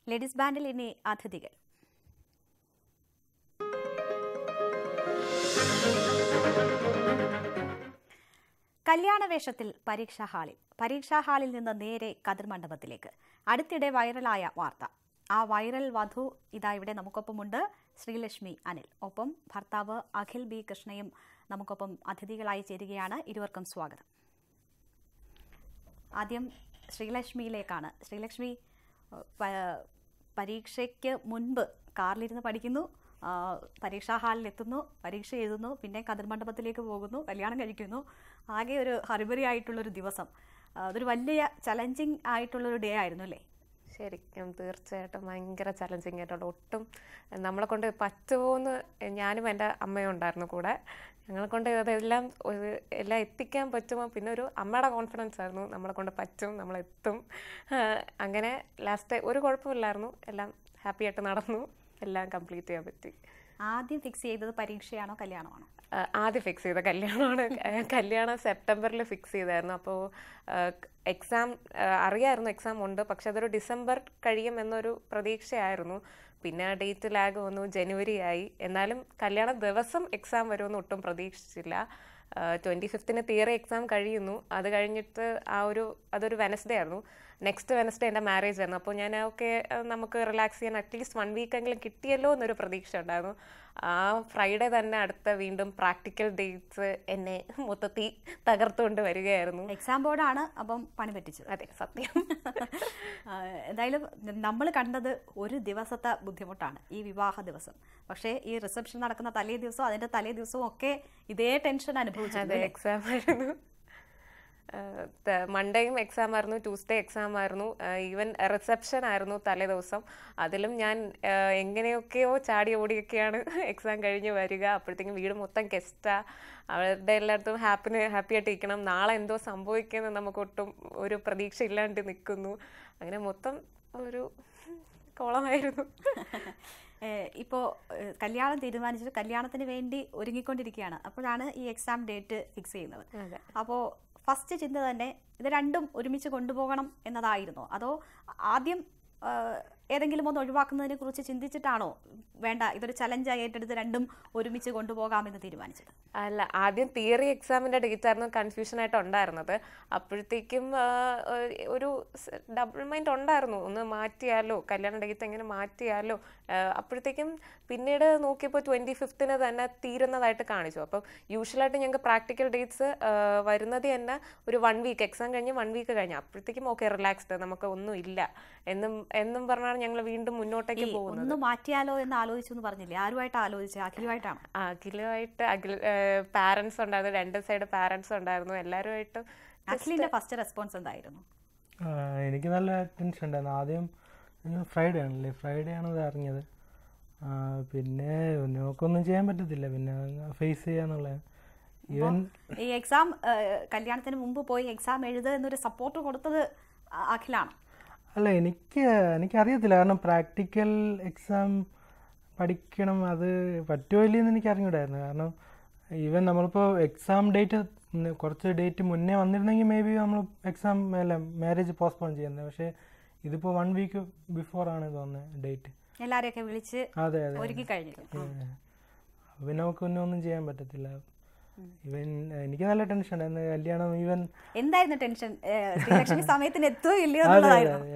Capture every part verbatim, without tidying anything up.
Ladies ബാൻഡിൽ ഇനി അതിഥികൾ. കല്യാണവേഷത്തിൽ പരീക്ഷാ ഹാളിൽ പരീക്ഷാ ഹാളിൽ നിന്ന് നേരെ കതിർ മണ്ഡപത്തിലേക്ക്. അടുത്തിടെ വൈറലായ വാർത്ത. ആ വൈറൽ വധു ഇതാ ഇവിടെ നമുക്കൊപ്പമുണ്ട്. ശ്രീലക്ഷ്മി അനിൽ. ഒപ്പം ഭർത്താവ് അഖിൽ ബി കൃഷ്ണയും നമുക്കൊപ്പം അതിഥികളായി ചേരുകയാണ്. ഇരുവർക്കും സ്വാഗതം. ആദ്യം ശ്രീലക്ഷ്മിയിലേക്കാണ്. ശ്രീലക്ഷ്മി, പരീക്ഷയ്ക്ക് മുൻപ് കാറിലിരുന്ന് പഠിക്കുന്നു, പരീക്ഷാ ഹാളിൽ എത്തുന്നു, പരീക്ഷ എഴുതുന്നു, പിന്നെ കതിർ മണ്ഡപത്തിലേക്ക് പോകുന്നു, കല്യാണം കഴിക്കുന്നു. ആകെ ഒരു ഹറിബറി ആയിട്ടുള്ളൊരു ദിവസം. അതൊരു വലിയ ചലഞ്ചിങ് ആയിട്ടുള്ളൊരു ഡേ ആയിരുന്നു അല്ലേ? ശരിക്കും തീർച്ചയായിട്ടും ഭയങ്കര ചലഞ്ചിങ് ആയിട്ടുള്ള, ഒട്ടും നമ്മളെ കൊണ്ട് പറ്റുമോയെന്ന്. ഞാനും എൻ്റെ അമ്മയും ഉണ്ടായിരുന്നു കൂടെ. ഞങ്ങളെ കൊണ്ട് അതെല്ലാം എല്ലാം എത്തിക്കാൻ പറ്റുമോ, പിന്നെ ഒരു അമ്മയുടെ കോൺഫിഡൻസ് ആയിരുന്നു നമ്മളെ കൊണ്ട് പറ്റും, നമ്മളെത്തും. അങ്ങനെ ലാസ്റ്റ് ഒരു കുഴപ്പമില്ലായിരുന്നു, എല്ലാം ഹാപ്പി ആയിട്ട് നടന്നു, എല്ലാം കംപ്ലീറ്റ് ചെയ്യാൻ പറ്റി. ആദ്യം ഫിക്സ് ചെയ്തത് പരീക്ഷയാണോ കല്യാണമാണോ? ആദ്യം ഫിക്സ് ചെയ്ത കല്യാണമാണ്. കല്യാണം സെപ്റ്റംബറിൽ ഫിക്സ് ചെയ്തായിരുന്നു. അപ്പോൾ എക്സാം അറിയായിരുന്നു എക്സാം ഉണ്ട്, പക്ഷെ അതൊരു ഡിസംബർ കഴിയും എന്നൊരു പ്രതീക്ഷയായിരുന്നു. പിന്നെ ഡേറ്റ് ലാഗ് വന്നു, ജനുവരി ആയി. എന്നാലും കല്യാണ ദിവസം എക്സാം വരുമെന്ന് ഒട്ടും പ്രതീക്ഷിച്ചില്ല. ട്വൻറ്റി ഫിഫ്ത്തിന് തിയറി എക്സാം കഴിയുന്നു. അത് കഴിഞ്ഞിട്ട് ആ ഒരു അതൊരു വെനസ്ഡേ ആയിരുന്നു. നെക്സ്റ്റ് വെനസ്ഡേ എൻ്റെ മാരേജ് ആയിരുന്നു. അപ്പോൾ ഞാൻ ഓക്കെ നമുക്ക് റിലാക്സ് ചെയ്യാൻ അറ്റ്ലീസ്റ്റ് വൺ വീക്കെങ്കിലും കിട്ടിയല്ലോ എന്നൊരു പ്രതീക്ഷ ഉണ്ടായിരുന്നു. ആ ഫ്രൈഡേ തന്നെ അടുത്ത വീണ്ടും പ്രാക്ടിക്കൽ ഡേറ്റ്സ് എന്നെ മൊത്തത്തിൽ തകർത്തുകൊണ്ട് വരികയായിരുന്നു. എക്സാം ബോർഡാണ് അപ്പം പണി പറ്റിച്ചത്. അതെ, സത്യം. എന്തായാലും നമ്മൾ കണ്ടത് ഒരു ദിവസത്തെ ബുദ്ധിമുട്ടാണ്, ഈ വിവാഹ ദിവസം. പക്ഷേ ഈ റിസപ്ഷൻ നടക്കുന്ന തലേ ദിവസവും അതിൻ്റെ തലേ ദിവസവും ഒക്കെ ഇതേ ടെൻഷൻ അനുഭവിച്ചു. അതെ, എക്സാം ആയിരുന്നു. മൺഡേയും എക്സാം ആയിരുന്നു, ട്യൂസ്ഡേ എക്സാം ആയിരുന്നു, ഈവൻ റിസപ്ഷൻ ആയിരുന്നു തലേ ദിവസം. അതിലും ഞാൻ എങ്ങനെയൊക്കെയോ ചാടി ഓടിയൊക്കെയാണ് എക്സാം കഴിഞ്ഞ് വരിക. അപ്പോഴത്തേക്കും വീട് മൊത്തം ഗസ്റ്റാ, അവരുടെ എല്ലായിടത്തും ഹാപ്പിന് ഹാപ്പി ആയിട്ട് ഇരിക്കണം. നാളെ എന്തോ സംഭവിക്കുമെന്ന് നമുക്കൊട്ടും ഒരു പ്രതീക്ഷ ഇല്ലാണ്ട് നിൽക്കുന്നു. അങ്ങനെ മൊത്തം ഒരു കോളമായിരുന്നു. ഇപ്പോൾ കല്യാണം തീരുമാനിച്ചിട്ട് കല്യാണത്തിന് വേണ്ടി ഒരുങ്ങിക്കൊണ്ടിരിക്കുകയാണ്. അപ്പോഴാണ് ഈ എക്സാം ഡേറ്റ് ഫിക്സ് ചെയ്യുന്നത്. അപ്പോൾ ഫസ്റ്റ് ചിന്ത തന്നെ ഇത് രണ്ടും ഒരുമിച്ച് കൊണ്ടുപോകണം എന്നതായിരുന്നോ, അതോ ആദ്യം ഏതെങ്കിലും ഒന്ന് ഒഴിവാക്കുന്നതിനെ കുറിച്ച് ചിന്തിച്ചിട്ടാണോ വേണ്ട ഇതൊരു ചലഞ്ചായി ഏറ്റെടുത്ത് രണ്ടും ഒരുമിച്ച് കൊണ്ടുപോകാമെന്ന് തീരുമാനിച്ചത്? അല്ല, ആദ്യം തിയറി എക്സാമിൻ്റെ ഡേറ്റ് ആയിരുന്നു കൺഫ്യൂഷൻ ആയിട്ട് ഉണ്ടായിരുന്നത്. അപ്പോഴത്തേക്കും ഒരു ഡബിൾ മൈൻഡ് ഉണ്ടായിരുന്നു, ഒന്ന് മാറ്റിയാലോ, കല്യാണ ഡേറ്റ് എങ്ങനെ മാറ്റിയാലോ. അപ്പോഴത്തേക്കും പിന്നീട് നോക്കിയപ്പോൾ ട്വൻറ്റി ഫിഫ്ത്തിന് തന്നെ തീരുന്നതായിട്ട് കാണിച്ചു. അപ്പം യൂഷ്വലായിട്ട് ഞങ്ങൾക്ക് പ്രാക്ടിക്കൽ ഡേറ്റ്സ് വരുന്നത് തന്നെ ഒരു വൺ വീക്ക് എക്സാം കഴിഞ്ഞ് വൺ വീക്ക് കഴിഞ്ഞു. അപ്പോഴത്തേക്കും ഓക്കെ റിലാക്സ്ഡ്, നമുക്ക് ഒന്നും ഇല്ല എന്നും എന്നും പറഞ്ഞാണ് ഞങ്ങൾ വീണ്ടും മുന്നോട്ടേക്ക് പോകുന്നത്. ഒന്ന് മാറ്റിയാലോ എന്ന് ആലോചിച്ചു എന്ന് പറഞ്ഞില്ലേ? ആരുമായിട്ട് ആലോചിച്ചത്? അഖിലുമായിട്ടാണ്? അഖിലുമായിട്ട് അഖിൽ പാരൻസ് ഉണ്ടായിരുന്നു, രണ്ട് സൈഡ് പാരൻസ് ഉണ്ടായിരുന്നു, എല്ലാവരുമായിട്ടും. അഖിലിന്റെ ഫസ്റ്റ് റെസ്പോൺസ് എന്തായിരുന്നു? എനിക്ക് നല്ല ടെൻഷൻ ഉണ്ടായിരുന്നു. ആദ്യം ഫ്രൈഡേ ആണല്ലേ, ഫ്രൈഡേ ആണത് അറിഞ്ഞത്. പിന്നെ നമുക്കൊന്നും ചെയ്യാൻ പറ്റത്തില്ല, പിന്നെ ഫേസ് ചെയ്യാന്നുള്ളത്. ഈവൻ ഈ എക്സാം കല്യാണത്തിന് മുമ്പ് പോയി എക്സാം എഴുതുക എന്നൊരു സപ്പോർട്ട് കൊടുത്തത് അഖിലാണ്? അല്ല, എനിക്ക് എനിക്കറിയത്തില്ല. കാരണം പ്രാക്ടിക്കൽ എക്സാം പഠിക്കണം, അത് പറ്റുമോ ഇല്ലെന്ന് എനിക്ക് അറിഞ്ഞൂടായിരുന്നു. കാരണം ഈവൻ നമ്മളിപ്പോൾ എക്സാം ഡേറ്റ് കുറച്ച് ഡേറ്റ് മുന്നേ വന്നിരുന്നെങ്കിൽ മേ ബി നമ്മൾ എക്സാം അല്ല മാരേജ് പോസ്റ്റ്പോൺ ചെയ്യുന്നത്. പക്ഷേ ഇതിപ്പോൾ വൺ വീക്ക് ബിഫോർ ആണ് തോന്നുന്നത് ഡേറ്റ്. എല്ലാവരെയൊക്കെ വിളിച്ച് അതെ അതെ ഒരുക്കി കഴിഞ്ഞു. പിന്നെ നമുക്ക് പിന്നെ ഒന്നും ചെയ്യാൻ പറ്റത്തില്ല. ഇവൻ എനിക്ക് നല്ല ടെൻഷൻ ഉണ്ടായിരുന്നു. കല്യാണം ഈവൻ എന്തായിരുന്നു ടെൻഷൻ? ശ്രീലക്ഷ്മി സമയത്തിന് എത്തുകയോ ഇല്ലയോ എന്നുള്ളതായിരുന്നു.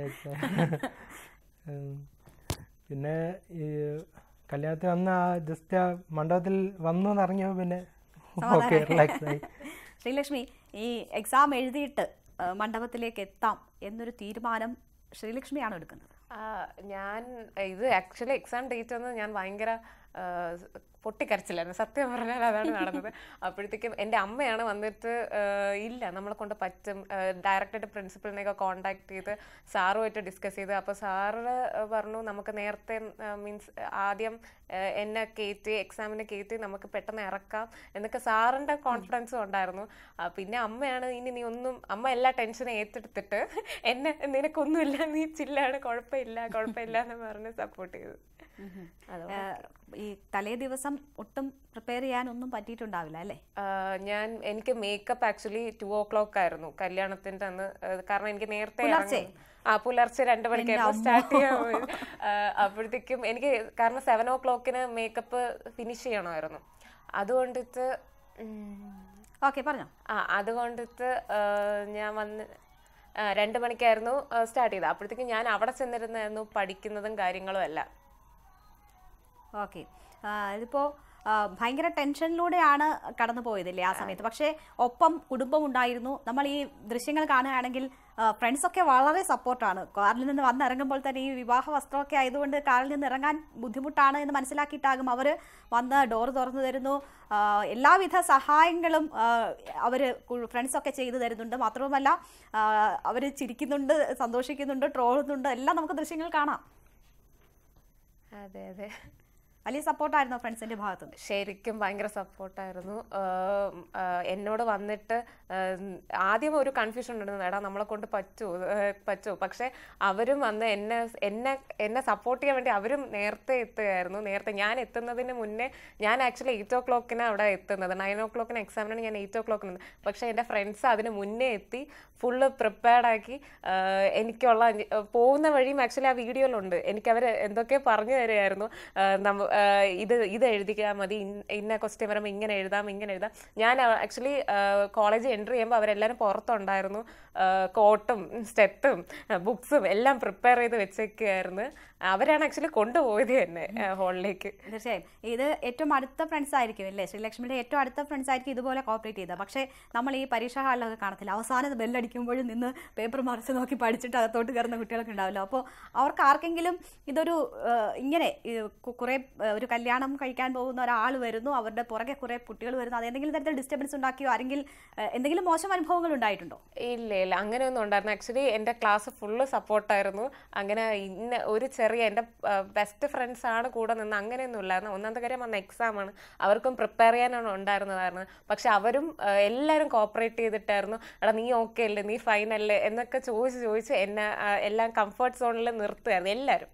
പിന്നെ ഈ കല്യാണത്തിന് വന്ന ജസ്റ്റ് ആ മണ്ഡപത്തിൽ വന്നു എന്നറിഞ്ഞോ പിന്നെ ഓക്കെ റിലാക്സ് ആയി. ശ്രീലക്ഷ്മി, ഈ എക്സാം എഴുതിയിട്ട് മണ്ഡപത്തിലേക്ക് എത്താം എന്നൊരു തീരുമാനം ശ്രീലക്ഷ്മിയാണോ എടുക്കുന്നത്? ഞാൻ ഇത് ആക്ച്വലി എക്സാം ഡേറ്റ് ഒന്ന് ഞാൻ ഭയങ്കര പൊട്ടിക്കരച്ചില്ലായിരുന്നു, സത്യം പറഞ്ഞാൽ അതാണ് നടന്നത്. അപ്പോഴത്തേക്കും എൻ്റെ അമ്മയാണ് വന്നിട്ട് ഇല്ല നമ്മളെ കൊണ്ട് പറ്റും, ഡയറക്റ്റായിട്ട് പ്രിൻസിപ്പളിനെയൊക്കെ കോൺടാക്ട് ചെയ്ത് സാറുമായിട്ട് ഡിസ്കസ് ചെയ്ത്. അപ്പോൾ സാറ് പറഞ്ഞു നമുക്ക് നേരത്തെ മീൻസ് ആദ്യം എന്നെ കയറ്റി എക്സാമിനെ കയറ്റി നമുക്ക് പെട്ടെന്ന് ഇറക്കാം എന്നൊക്കെ സാറിൻ്റെ കോൺഫിഡൻസും ഉണ്ടായിരുന്നു. പിന്നെ അമ്മയാണ് ഇനി നീ ഒന്നും, അമ്മ എല്ലാ ടെൻഷനും ഏറ്റെടുത്തിട്ട് എന്നെ നിനക്കൊന്നുമില്ല, നീ ചില്ലാണ്, കുഴപ്പമില്ല കുഴപ്പമില്ല എന്ന് പറഞ്ഞ് സപ്പോർട്ട് ചെയ്തു. ഈ തലേ ദിവസം ഒട്ടും പ്രിപ്പയർ ചെയ്യാനൊന്നും പറ്റിയിട്ടുണ്ടാവില്ല അല്ലേ? ഞാൻ എനിക്ക് makeup actually two o'clock ആയിരുന്നു കല്യാണത്തിന്റെ അന്ന്. കാരണം എനിക്ക് നേരത്തെ ആ പുലർച്ചെ രണ്ട് മണിക്കായിരുന്നു സ്റ്റാർട്ട് ചെയ്യാൻ. അപ്പോഴത്തേക്കും എനിക്ക് കാരണം സെവൻ ഓ ക്ലോക്കിന് മേക്കപ്പ് ഫിനിഷ് ചെയ്യണമായിരുന്നു. അതുകൊണ്ടിട്ട് ഓക്കെ പറഞ്ഞോ. ആ അതുകൊണ്ടിട്ട് ഞാൻ വന്ന് രണ്ട് മണിക്കായിരുന്നു സ്റ്റാർട്ട് ചെയ്തത്. അപ്പോഴത്തേക്കും ഞാൻ അവിടെ ചെന്നിരുന്നായിരുന്നു പഠിക്കുന്നതും കാര്യങ്ങളും എല്ലാം. ഓക്കെ, ഇതിപ്പോൾ ഭയങ്കര ടെൻഷനിലൂടെയാണ് കടന്നു പോയതില്ലേ ആ സമയത്ത്. പക്ഷേ ഒപ്പം കുടുംബം ഉണ്ടായിരുന്നു. നമ്മൾ ഈ ദൃശ്യങ്ങൾ കാണുകയാണെങ്കിൽ ഫ്രണ്ട്സൊക്കെ വളരെ സപ്പോർട്ടാണ്. കാറിൽ നിന്ന് വന്നിറങ്ങുമ്പോൾ തന്നെ ഈ വിവാഹ വസ്ത്രമൊക്കെ ആയതുകൊണ്ട് കാറിൽ നിന്ന് ഇറങ്ങാൻ ബുദ്ധിമുട്ടാണ് എന്ന് മനസ്സിലാക്കിയിട്ടാകും അവർ വന്ന് ഡോർ തുറന്നു തരുന്നു. എല്ലാവിധ സഹായങ്ങളും അവർ ഫ്രണ്ട്സൊക്കെ ചെയ്തു തരുന്നുണ്ട്. മാത്രവുമല്ല അവർ ചിരിക്കുന്നുണ്ട്, സന്തോഷിക്കുന്നുണ്ട്, ട്രോളുന്നുണ്ട്, എല്ലാം നമുക്ക് ദൃശ്യങ്ങൾ കാണാം. അതെ അതെ, വലിയ സപ്പോർട്ടായിരുന്നു ഫ്രണ്ട്സിന്റെ ഭാഗത്ത്. ശരിക്കും ഭയങ്കര സപ്പോർട്ടായിരുന്നു. എന്നോട് വന്നിട്ട് ആദ്യം ഒരു കൺഫ്യൂഷൻ ഉണ്ടായിരുന്നു, എടാ നമ്മളെ കൊണ്ട് പറ്റുമോ പറ്റുമോ പക്ഷെ അവരും വന്ന് എന്നെ എന്നെ എന്നെ സപ്പോർട്ട് ചെയ്യാൻ വേണ്ടി അവരും നേരത്തെ എത്തുകയായിരുന്നു. നേരത്തെ ഞാൻ എത്തുന്നതിന് മുന്നേ ഞാൻ ആക്ച്വലി എയ്റ്റ് ഓ ക്ലോക്കിന് അവിടെ എത്തുന്നത്. നയൻ ഓ ക്ലോക്കിന് എക്സാമിനാണ് ഞാൻ എയ്റ്റ് ഓ ക്ലോക്കിന്. പക്ഷെ എൻ്റെ ഫ്രണ്ട്സ് അതിന് മുന്നേ എത്തി ഫുള്ള് പ്രിപ്പയർഡാക്കി എനിക്കുള്ള പോകുന്ന വഴിയും ആക്ച്വലി ആ വീഡിയോയിലുണ്ട്. എനിക്കവർ എന്തൊക്കെ പറഞ്ഞു തരുമായിരുന്നു. നമ്മ ഇത് ഇത് എഴുതിക്കാൻ മതി, ഇന്ന ക്വസ്റ്റ്യൻ വരുമ്പോൾ ഇങ്ങനെ എഴുതാം ഇങ്ങനെ എഴുതാം. ഞാൻ ആക്ച്വലി കോളേജ് എൻട്രി ചെയ്യുമ്പോൾ അവരെല്ലാവരും പുറത്തുണ്ടായിരുന്നു. കോട്ടും സ്റ്റെത്തും ബുക്സും എല്ലാം പ്രിപ്പയർ ചെയ്ത് വെച്ചേക്കായിരുന്നു. അവരാണ് ആക്ച്വലി കൊണ്ടുപോയത് തന്നെ ഹോളിലേക്ക്. തീർച്ചയായും ഇത് ഏറ്റവും അടുത്ത ഫ്രണ്ട്സ് ആയിരിക്കും അല്ലേ? ശ്രീലക്ഷ്മിയുടെ ഏറ്റവും അടുത്ത ഫ്രണ്ട്സ് ആയിരിക്കും ഇതുപോലെ കോപ്പറേറ്റ് ചെയ്തത്. പക്ഷേ നമ്മൾ ഈ പരീക്ഷാ ഹാളിലൊക്കെ കാണത്തില്ല, അവസാനം ബെല്ലടിക്കുമ്പോഴും നിന്ന് പേപ്പർ മറിച്ച് നോക്കി പഠിച്ചിട്ട് അകത്തോട്ട് കയറുന്ന കുട്ടികളൊക്കെ ഉണ്ടാവില്ല. അപ്പോൾ അവർക്ക് ആർക്കെങ്കിലും ഇതൊരു ഇങ്ങനെ കുറേ ഒരു കല്യാണം കഴിക്കാൻ പോകുന്ന ഒരാൾ വരുന്നു, അവരുടെ പുറകെ കുറേ കുട്ടികൾ വരുന്നു, അതെന്തെങ്കിലും തരത്തിൽ ഡിസ്റ്റർബൻസ് ഉണ്ടാക്കിയോ ആരെങ്കിലും എന്തെങ്കിലും മോശം അനുഭവങ്ങൾ ഉണ്ടായിട്ടുണ്ടോ? ഇല്ല ഇല്ല, അങ്ങനെയൊന്നും ഉണ്ടായിരുന്നു. ആക്ച്വലി എൻ്റെ ക്ലാസ് ഫുള്ള് സപ്പോർട്ടായിരുന്നു. അങ്ങനെ ഇന്ന ഒരു ചെറിയ എൻ്റെ ബെസ്റ്റ് ഫ്രണ്ട്സ് ആണ് കൂടെ നിന്ന് അങ്ങനെയൊന്നും ഇല്ലായിരുന്നു. ഒന്നാമത്തെ കാര്യം വന്ന എക്സാമാണ്, അവർക്കും പ്രിപ്പയർ ചെയ്യാനാണ് ഉണ്ടായിരുന്നതായിരുന്നു. പക്ഷെ അവരും എല്ലാവരും കോപ്പറേറ്റ് ചെയ്തിട്ടായിരുന്നു. എടാ നീ ഓക്കെ അല്ലേ, നീ ഫൈൻ അല്ലേ എന്നൊക്കെ ചോദിച്ച് ചോദിച്ച് എന്നെ എല്ലാം കംഫർട്ട് സോണിൽ നിർത്തുകയായിരുന്നു എല്ലാവരും.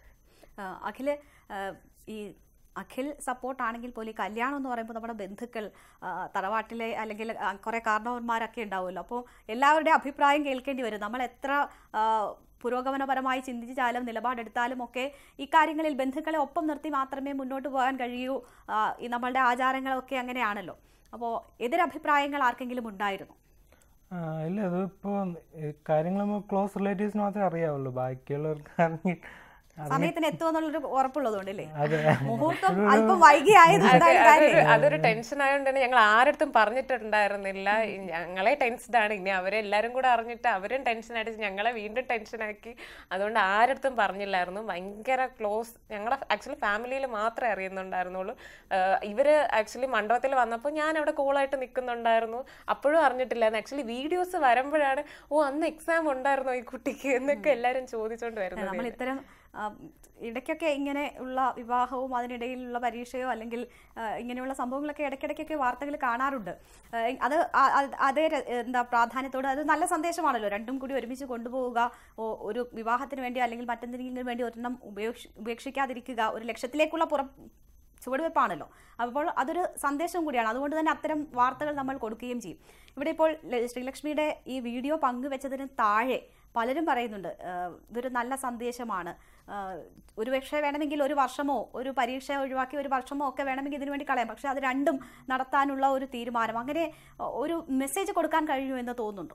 അഖില്, ഈ അഖിൽ സപ്പോർട്ടാണെങ്കിൽ പോലും ഈ കല്യാണം എന്ന് പറയുമ്പോൾ നമ്മുടെ ബന്ധുക്കൾ, തറവാട്ടിലെ അല്ലെങ്കിൽ കുറേ കാരണവന്മാരൊക്കെ ഉണ്ടാവുമല്ലോ. അപ്പോൾ എല്ലാവരുടെയും അഭിപ്രായം കേൾക്കേണ്ടി വരും. നമ്മൾ എത്ര പുരോഗമനപരമായി ചിന്തിച്ചാലും നിലപാടെടുത്താലും ഒക്കെ ഇക്കാര്യങ്ങളിൽ ബന്ധുക്കളെ ഒപ്പം നിർത്തി മാത്രമേ മുന്നോട്ട് പോകാൻ കഴിയൂ. ഈ നമ്മളുടെ ആചാരങ്ങളൊക്കെ അങ്ങനെയാണല്ലോ. അപ്പോൾ എതിരഭിപ്രായങ്ങൾ ആർക്കെങ്കിലും ഉണ്ടായിരുന്നു? ഇല്ല, അതിപ്പോൾ കാര്യങ്ങൾ നമ്മൾ ക്ലോസ് റിലേറ്റീവ്സിന് മാത്രമേ അറിയാവുള്ളൂ. ബാക്കിയുള്ളവർക്ക് അറിഞ്ഞി സമയത്തിന് എത്തുമെന്നുള്ളൊരു ഉറപ്പുള്ളതുകൊണ്ടല്ലേ മുഹൂർത്തം അല്പം വൈകിയായത്. അതൊരു ടെൻഷൻ ആയതുകൊണ്ട് തന്നെ ഞങ്ങൾ ആരടുത്തും പറഞ്ഞിട്ടുണ്ടായിരുന്നില്ല. ഞങ്ങളെ ടെൻഷനാണ്, ഇനി അവരെല്ലാരും കൂടെ അറിഞ്ഞിട്ട് അവരും ടെൻഷൻ അടിച്ച് ഞങ്ങളെ വീണ്ടും ടെൻഷനാക്കി. അതുകൊണ്ട് ആരടുത്തും പറഞ്ഞില്ലായിരുന്നു. ഭയങ്കര ക്ലോസ്, ഞങ്ങളുടെ ആക്ച്വലി ഫാമിലിയിൽ മാത്രമേ അറിയുന്നുണ്ടായിരുന്നുള്ളൂ. ഇവര് ആക്ച്വലി മണ്ഡപത്തിൽ വന്നപ്പോൾ ഞാൻ അവിടെ കൂളായിട്ട് നിൽക്കുന്നുണ്ടായിരുന്നു, അപ്പോഴും അറിഞ്ഞിട്ടില്ലായിരുന്നു. ആക്ച്വലി വീഡിയോസ് വരുമ്പോഴാണ് ഓ അന്ന് എക്സാം ഉണ്ടായിരുന്നോ ഈ കുട്ടിക്ക് എന്നൊക്കെ എല്ലാവരും ചോദിച്ചോണ്ട് വരുന്നത്. നമ്മൾ ഇത്തരം ഇടയ്ക്കൊക്കെ ഇങ്ങനെ ഉള്ള വിവാഹവും അതിനിടയിലുള്ള പരീക്ഷയോ അല്ലെങ്കിൽ ഇങ്ങനെയുള്ള സംഭവങ്ങളൊക്കെ ഇടയ്ക്കിടയ്ക്കൊക്കെ വാർത്തകൾ കാണാറുണ്ട്. അത് അതേ എന്താ പ്രാധാന്യത്തോട് അത് നല്ല സന്ദേശമാണല്ലോ. രണ്ടും കൂടി ഒരുമിച്ച് കൊണ്ടുപോവുക, ഒരു വിവാഹത്തിന് വേണ്ടി അല്ലെങ്കിൽ മറ്റെന്തെങ്കിലും വേണ്ടി ഒരെണ്ണം ഉപേക്ഷ ഉപേക്ഷിക്കാതിരിക്കുക ഒരു ലക്ഷ്യത്തിലേക്കുള്ള പുറം ചുവടുവെപ്പാണല്ലോ. അപ്പോൾ അതൊരു സന്ദേശം കൂടിയാണ്. അതുകൊണ്ട് തന്നെ അത്തരം വാർത്തകൾ നമ്മൾ കൊടുക്കുകയും ചെയ്യും. ഇവിടെ ഇപ്പോൾ ശ്രീലക്ഷ്മിയുടെ ഈ വീഡിയോ പങ്കുവെച്ചതിന് താഴെ പലരും പറയുന്നുണ്ട് ഇതൊരു നല്ല സന്ദേശമാണ്, ഒരുപക്ഷെ വേണമെങ്കിൽ ഒരു വർഷമോ ഒരു പരീക്ഷ ഒഴിവാക്കി ഒരു വർഷമോ ഒക്കെ വേണമെങ്കിൽ ഇതിനു വേണ്ടി കളയാം, പക്ഷെ അത് രണ്ടും നടത്താനുള്ള ഒരു തീരുമാനം, അങ്ങനെ ഒരു മെസ്സേജ് കൊടുക്കാൻ കഴിയുമെന്ന് തോന്നുന്നുണ്ടോ?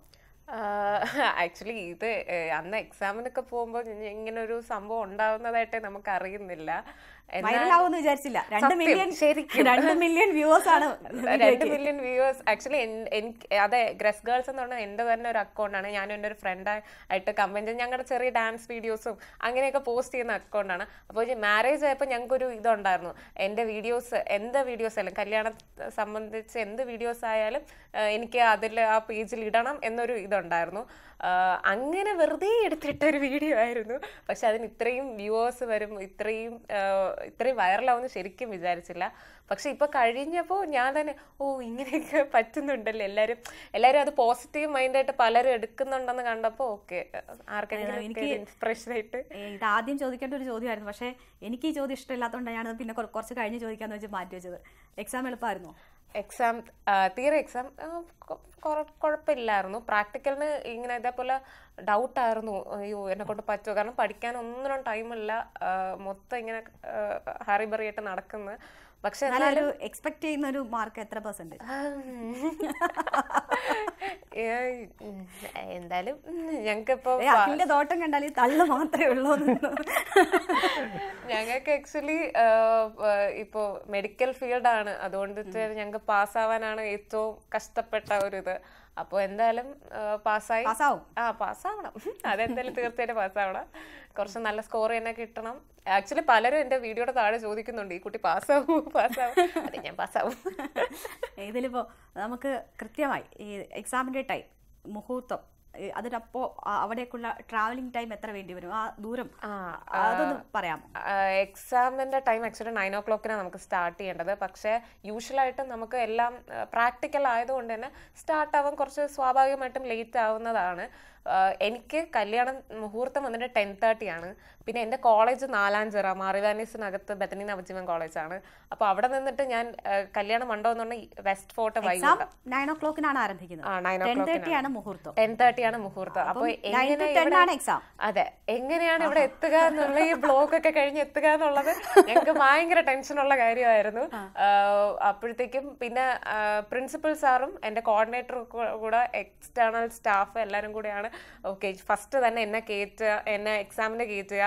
ആക്ച്വലി ഇത് അന്ന് എക്സാമിനൊക്കെ പോകുമ്പോൾ ഇങ്ങനെ ഒരു സംഭവം ഉണ്ടാവുന്നതായിട്ടേ നമുക്ക് അറിയുന്നില്ല. വൈറലാവുമെന്ന് വിചാരിച്ചില്ല. രണ്ട് മില്യൺ രണ്ട് മില്യൺ വ്യൂവേഴ്സ് ആണ്. രണ്ട് മില്യൺ വ്യൂവേഴ്സ് ആക്ച്വലി എനിക്ക് അതെ ഗ്രസ് ഗേൾസ് എന്ന് പറഞ്ഞാൽ എൻ്റെ തന്നെ ഒരു അക്കൗണ്ടാണ്. ഞാനും എൻ്റെ ഒരു ഫ്രണ്ട് ആയിട്ട് കമ്പനി ഞങ്ങളുടെ ചെറിയ ഡാൻസ് വീഡിയോസും അങ്ങനെയൊക്കെ പോസ്റ്റ് ചെയ്യുന്ന അക്കൗണ്ടാണ്. അപ്പോൾ മാരേജ് ആയപ്പോൾ ഞങ്ങൾക്കൊരു ഇതുണ്ടായിരുന്നു, എൻ്റെ വീഡിയോസ് എന്ത് വീഡിയോസ് ആയാലും കല്യാണം സംബന്ധിച്ച് എന്ത് വീഡിയോസ് ആയാലും എനിക്ക് അതിൽ ആ പേജിൽ ഇടണം എന്നൊരു ഇതുണ്ടായിരുന്നു. അങ്ങനെ വെറുതെ എടുത്തിട്ടൊരു വീഡിയോ ആയിരുന്നു. പക്ഷെ അതിന് ഇത്രയും വ്യൂവേഴ്സ് വരും, ഇത്രയും ഇത്രയും വൈറലാവുമെന്ന് ശരിക്കും വിചാരിച്ചില്ല. പക്ഷെ ഇപ്പൊ കഴിഞ്ഞപ്പോൾ ഞാൻ തന്നെ ഓ ഇങ്ങനെയൊക്കെ പറ്റുന്നുണ്ടല്ലോ, എല്ലാവരും എല്ലാവരും അത് പോസിറ്റീവ് മൈൻഡായിട്ട് പലരും എടുക്കുന്നുണ്ടെന്ന് കണ്ടപ്പോൾ ഓക്കെ ആർക്കെങ്കിലും എനിക്ക് ഇൻസ്പിറേഷൻ ആയിട്ട്. ഇത് ആദ്യം ചോദിക്കേണ്ട ഒരു ചോദ്യമായിരുന്നു, പക്ഷേ എനിക്ക് ഈ ചോദ്യം ഇഷ്ടമില്ലാത്തതുകൊണ്ട് ഞാൻ പിന്നെ കുറച്ച് കഴിഞ്ഞ് ചോദിക്കാന്ന് വെച്ച് മാറ്റി വെച്ചത്. എക്സാം എളുപ്പമായിരുന്നോ? എക്സാം തിയറി എക്സാം കുഴപ്പമില്ലായിരുന്നു. പ്രാക്ടിക്കലിന് ഇങ്ങനെ ഇതേപോലെ ഡൗട്ടായിരുന്നു, അയ്യോ എന്നെ കൊണ്ട് പറ്റുമോ, കാരണം പഠിക്കാൻ ഒന്നിനും ടൈമില്ല, മൊത്തം ഇങ്ങനെ ഹറിബറിയായിട്ട് നടക്കുന്നത്. പക്ഷെ എന്നാലും എക്സ്പെക്ട് ചെയ്യുന്ന ഒരു മാർക്ക് എത്ര പെർസെന്റ്? എന്തായാലും ഞങ്ങൾക്കിപ്പോ അതിന്റെ തോട്ടം കണ്ടാൽ ഈ തള്ളു മാത്രമേ ഉള്ളൂ. ഞങ്ങൾക്ക് ആക്ച്വലി ഇപ്പോ മെഡിക്കൽ ഫീൽഡാണ്, അതുകൊണ്ട് ഞങ്ങൾക്ക് പാസ്സാവാനാണ് ഏറ്റവും കഷ്ടപ്പെട്ട ഒരു ഇത്. അപ്പോൾ എന്തായാലും പാസ്സായി. ആ പാസ്സാവണം, അതെന്തായാലും തീർച്ചയായിട്ടും പാസ്സാവണം. കുറച്ച് നല്ല സ്കോർ തന്നെ കിട്ടണം. ആക്ച്വലി പലരും എൻ്റെ വീഡിയോയുടെ താഴെ ചോദിക്കുന്നുണ്ട് ഈ കുട്ടി പാസ്സാവൂ പാസ്സാവും. അതെ, ഞാൻ പാസ്സാവും. ഇതിലിപ്പോൾ നമുക്ക് കൃത്യമായി ഈ എക്സാമിൻ്റെ ടൈം, മുഹൂർത്തം, അതിനപ്പോ അവിടേക്കുള്ള ട്രാവലിംഗ് ടൈം എത്ര വേണ്ടി വരും, ആ ദൂരം അതൊന്ന് പറയാമോ? എക്സാമിന്റെ ടൈം ആക്ച്വലി നയൻ ഓ ക്ലോക്കിനാണ് നമുക്ക് സ്റ്റാർട്ട് ചെയ്യേണ്ടത്. പക്ഷേ യൂഷ്വലായിട്ട് നമുക്ക് എല്ലാം പ്രാക്ടിക്കൽ ആയതുകൊണ്ട് തന്നെ സ്റ്റാർട്ട് ആവാൻ കുറച്ച് സ്വാഭാവികമായിട്ടും ലേറ്റ് ആവുന്നതാണ്. എനിക്ക് കല്യാണ മുഹൂർത്തം വന്നിട്ട് ടെൻ തേർട്ടി ആണ്. പിന്നെ എൻ്റെ കോളേജ് നാലാഞ്ചിറ മാറിവാനീസിനകത്ത് ബെത്തനി നവജീവൻ കോളേജാണ്. അപ്പോൾ അവിടെ നിന്നിട്ട് ഞാൻ കല്യാണ മണ്ഡപം എന്ന് പറഞ്ഞാൽ വെസ്റ്റ് ഫോർട്ട് വൈകുന്നേരം നയൻ ഓ ക്ലോക്കിനാണ് ആരംഭിക്കുന്നത്. മുഹൂർത്തം ടെൻ തേർട്ടി ആണ് മുഹൂർത്തം. അപ്പോൾ അതെ, എങ്ങനെയാണ് ഇവിടെ എത്തുക എന്നുള്ള ഈ ബ്ലോക്ക് ഒക്കെ കഴിഞ്ഞ് എത്തുക എന്നുള്ളത് ഞങ്ങൾക്ക് ഭയങ്കര ടെൻഷനുള്ള കാര്യമായിരുന്നു. അപ്പോഴത്തേക്കും പിന്നെ പ്രിൻസിപ്പൽ സാറും എൻ്റെ കോർഡിനേറ്ററും കൂടെ എക്സ്റ്റേണൽ സ്റ്റാഫ് എല്ലാവരും കൂടെയാണ് ഓക്കെ ഫസ്റ്റ് തന്നെ എന്നെ കയറ്റുക, എന്നെ എക്സാമിന് കയറ്റുക,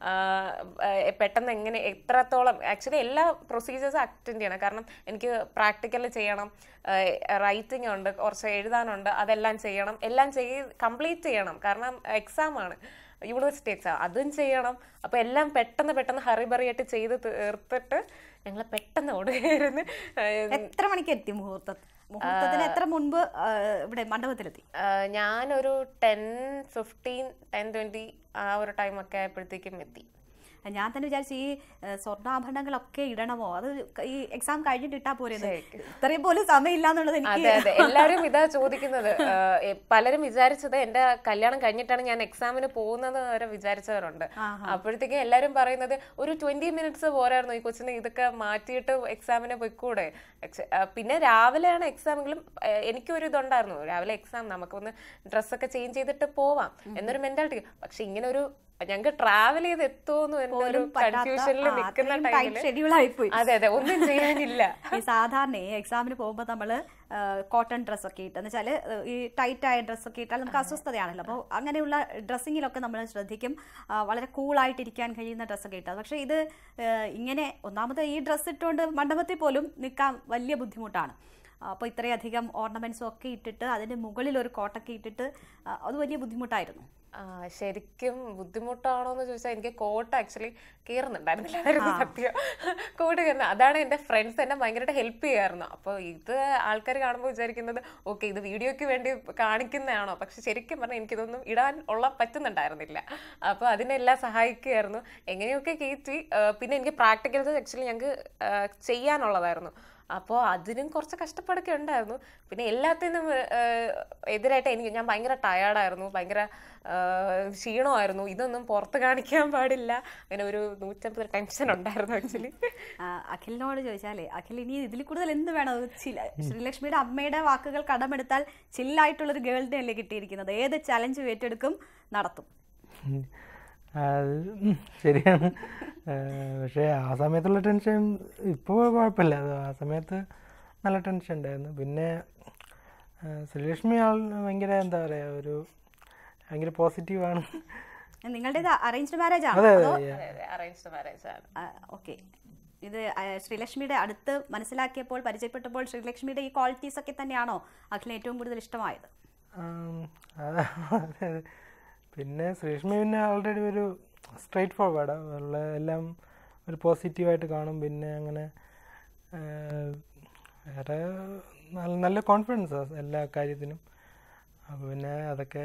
പെട്ടെന്ന് എങ്ങനെ എത്രത്തോളം ആക്ച്വലി എല്ലാ പ്രൊസീജിയേഴ്സും അറ്റൻഡ് ചെയ്യണം. കാരണം എനിക്ക് പ്രാക്ടിക്കൽ ചെയ്യണം, റൈറ്റിംഗ് ഉണ്ട്, കുറച്ച് എഴുതാനുണ്ട്, അതെല്ലാം ചെയ്യണം, എല്ലാം ചെയ്ത് കംപ്ലീറ്റ് ചെയ്യണം. കാരണം എക്സാമാണ്, യൂണിവേഴ്സിറ്റി എക്സാം, അതും ചെയ്യണം. അപ്പോൾ എല്ലാം പെട്ടെന്ന് പെട്ടെന്ന് ഹറിബറിയായിട്ട് ചെയ്ത് തീർത്തിട്ട് ഞങ്ങൾ പെട്ടെന്ന് ഓടുകയായിരുന്നു. എത്ര മണിക്ക് എത്തി മുഹൂർത്തം? മുഹൂർത്തത്തിന് എത്ര മുൻപ് ഇവിടെ മണ്ഡപത്തിലെത്തി? ഞാനൊരു ടെൻ ഫിഫ്റ്റീൻ ടെൻ ട്വൻറ്റി ആ ഒരു ടൈമൊക്കെ ആയപ്പോഴത്തേക്കും എത്തി. ഞാൻ തന്നെ വിചാരിച്ചു ഈ സ്വർണ്ണാഭരണങ്ങളൊക്കെ ഇടണമോ, അത് ഈ എക്സാം കഴിഞ്ഞിട്ട് ഇട്ടാ പോരെ, ഇത്രയും പോലും സമയമില്ല എന്നുള്ളത് എനിക്ക്. അതെ അതെ, എല്ലാവരും ഇതാ ചോദിക്കുന്നത്. പലരും വിചാരിച്ചത് എന്റെ കല്യാണം കഴിഞ്ഞിട്ടാണ് ഞാൻ എക്സാമിന് പോകുന്നത് വരെ വിചാരിച്ചവരുണ്ട്. അപ്പോഴത്തേക്കും എല്ലാവരും പറയുന്നത് ഒരു ട്വന്റി മിനിറ്റ്സ് പോരായിരുന്നു ഈ കൊച്ചിന് ഇതൊക്കെ മാറ്റിയിട്ട് എക്സാമിന് പോയിക്കൂടെ. പിന്നെ രാവിലെയാണ് എക്സാമെങ്കിലും എനിക്കൊരു ഇതുണ്ടായിരുന്നു, രാവിലെ എക്സാം നമുക്കൊന്ന് ഡ്രസ്സൊക്കെ ചേഞ്ച് ചെയ്തിട്ട് പോവാം എന്നൊരു മെന്റാലിറ്റി. പക്ഷെ ഇങ്ങനെ ഒരു ഞങ്ങൾക്ക് ട്രാവൽ ചെയ്ത് എത്തുമെന്ന് എന്നൊരു കൺഫ്യൂഷനിൽ നിൽക്കുന്ന ടൈമിൽ അതെ അതെ ഒന്നും ചെയ്യാനില്ല. ഈ സാധാരണ എക്സാമിന് പോകുമ്പോൾ നമ്മള് കോട്ടൺ ഡ്രസ്സൊക്കെ ഇട്ട് എന്ന് വെച്ചാൽ ഈ ടൈറ്റ് ആയ ഡ്രസ്സൊക്കെ ഇട്ടാൽ നമുക്ക് അസ്വസ്ഥതയാണല്ലോ. അപ്പോൾ അങ്ങനെയുള്ള ഡ്രസ്സിങ്ങിലൊക്കെ നമ്മൾ ശ്രദ്ധിക്കും, വളരെ കൂളായിട്ടിരിക്കാൻ കഴിയുന്ന ഡ്രസ്സൊക്കെ ഇട്ടത്. പക്ഷേ ഇത് ഇങ്ങനെ ഒന്നാമത് ഈ ഡ്രസ്സ് ഇട്ടുകൊണ്ട് മണ്ഡപത്തിൽ പോലും നിൽക്കാൻ വലിയ ബുദ്ധിമുട്ടാണ്. അപ്പോൾ ഇത്രയധികം ഓർണമെന്റ്സും ഒക്കെ ഇട്ടിട്ട് അതിന് മുകളിൽ ഒരു കോട്ടൊക്കെ ഇട്ടിട്ട് അത് വലിയ ബുദ്ധിമുട്ടായിരുന്നു. ശരിക്കും ബുദ്ധിമുട്ടാണോ എന്ന് ചോദിച്ചാൽ എനിക്ക് കോട്ട് ആക്ച്വലി കയറുന്നുണ്ടായിരുന്നില്ലായിരുന്നു സത്യം. കോട്ട് കയറുന്നത് അതാണ് എൻ്റെ ഫ്രണ്ട്സ് എന്നെ ഭയങ്കരമായിട്ട് ഹെൽപ്പ് ചെയ്യായിരുന്നു. അപ്പോൾ ഇത് ആൾക്കാർ കാണുമ്പോൾ വിചാരിക്കുന്നത് ഓക്കെ ഇത് വീഡിയോയ്ക്ക് വേണ്ടി കാണിക്കുന്നതാണോ, പക്ഷെ ശരിക്കും പറഞ്ഞാൽ എനിക്കിതൊന്നും ഇടാൻ ഉള്ള പറ്റുന്നുണ്ടായിരുന്നില്ല. അപ്പോൾ അതിനെല്ലാം സഹായിക്കുമായിരുന്നു, എങ്ങനെയൊക്കെ കയറ്റി. പിന്നെ എനിക്ക് പ്രാക്ടിക്കൽസ് ആക്ച്വലി ഞങ്ങൾക്ക് ചെയ്യാനുള്ളതായിരുന്നു. അപ്പോൾ അതിനും കുറച്ച് കഷ്ടപ്പാടൊക്കെ ഉണ്ടായിരുന്നു. പിന്നെ എല്ലാത്തിനും എതിരായിട്ട് എനിക്ക് ഞാൻ ഭയങ്കര ടയേർഡായിരുന്നു, ഭയങ്കര ക്ഷീണമായിരുന്നു. ഇതൊന്നും പുറത്ത് കാണിക്കാൻ പാടില്ല, അങ്ങനെ ഒരു നൂറ്റമ്പത് ടെൻഷൻ ഉണ്ടായിരുന്നു ആക്ച്വലി. അഖിലിനോട് ചോദിച്ചാലേ, അഖിൽ ഇനി ഇതിൽ കൂടുതൽ എന്ത് വേണം? ശ്രീലക്ഷ്മിയുടെ അമ്മയുടെ വാക്കുകൾ കടമെടുത്താൽ ചില്ലായിട്ടുള്ളൊരു ഗേളിനെ അല്ലേ കിട്ടിയിരിക്കുന്നത്, ഏത് ചലഞ്ച് ഏറ്റെടുക്കും, നടത്തും? ശരിയാണ്, പക്ഷേ ആ സമയത്തുള്ള ടെൻഷൻ ഇപ്പോൾ കുഴപ്പമില്ല, അത് ആ സമയത്ത് നല്ല ടെൻഷൻ ഉണ്ടായിരുന്നു. പിന്നെ ശ്രീലക്ഷ്മി ആൾ ഭയങ്കര എന്താ പറയുക, ഒരു ഭയങ്കര പോസിറ്റീവാണ്. നിങ്ങളുടേത് അറേഞ്ച്ഡ് മാരേജ് ആണ്? അറേഞ്ച്ഡ് മാരേജ് ആണ്. ഓക്കെ. ഇത് ശ്രീലക്ഷ്മിയുടെ അടുത്ത് മനസ്സിലാക്കിയപ്പോൾ, പരിചയപ്പെട്ടപ്പോൾ ശ്രീലക്ഷ്മിയുടെ ഈ ക്വാളിറ്റീസ് ഒക്കെ തന്നെയാണോ അഖിലിന് ഏറ്റവും കൂടുതൽ ഇഷ്ടമായത്? പിന്നെ ശ്രീലക്ഷ്മി പിന്നെ ആൾറെഡി ഒരു സ്ട്രൈറ്റ് ഫോർവേഡാണ്, ഉള്ള എല്ലാം ഒരു പോസിറ്റീവായിട്ട് കാണും. പിന്നെ അങ്ങനെ വേറെ നല്ല നല്ല കോൺഫിഡൻസാണ് എല്ലാ കാര്യത്തിനും. അപ്പോൾ പിന്നെ അതൊക്കെ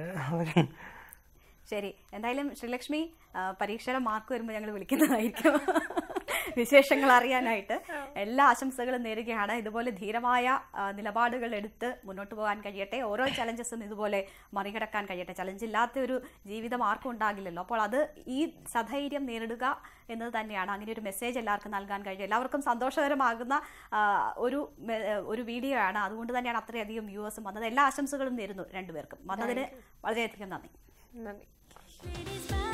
ശരി. എന്തായാലും ശ്രീലക്ഷ്മി പരീക്ഷയുടെ മാർക്ക് വരുമ്പോൾ ഞങ്ങൾ വിളിക്കുന്നതായിരിക്കും. വിശേഷങ്ങൾ അറിയാനായിട്ട്. എല്ലാ ആശംസകളും നേരുകയാണ്. ഇതുപോലെ ധീരമായ നിലപാടുകൾ എടുത്ത് മുന്നോട്ട് പോകാൻ കഴിയട്ടെ. ഓരോ ചലഞ്ചസും ഇതുപോലെ മറികടക്കാൻ കഴിയട്ടെ. ചലഞ്ച് ഇല്ലാത്ത ഒരു ജീവിതം ആർക്കും ഉണ്ടാകില്ലല്ലോ. അപ്പോൾ അത് ഈ സധൈര്യം നേരിടുക എന്നത് തന്നെയാണ്. അങ്ങനെ ഒരു മെസ്സേജ് എല്ലാവർക്കും നൽകാൻ കഴിയും. എല്ലാവർക്കും സന്തോഷകരമാകുന്ന ഒരു ഒരു വീഡിയോ ആണ്. അതുകൊണ്ട് തന്നെയാണ് അത്രയധികം വ്യൂവേഴ്സും വന്നത്. എല്ലാ ആശംസകളും നേരുന്നു രണ്ടുപേർക്കും. വന്നതിന് വളരെയധികം നന്ദി. നന്ദി.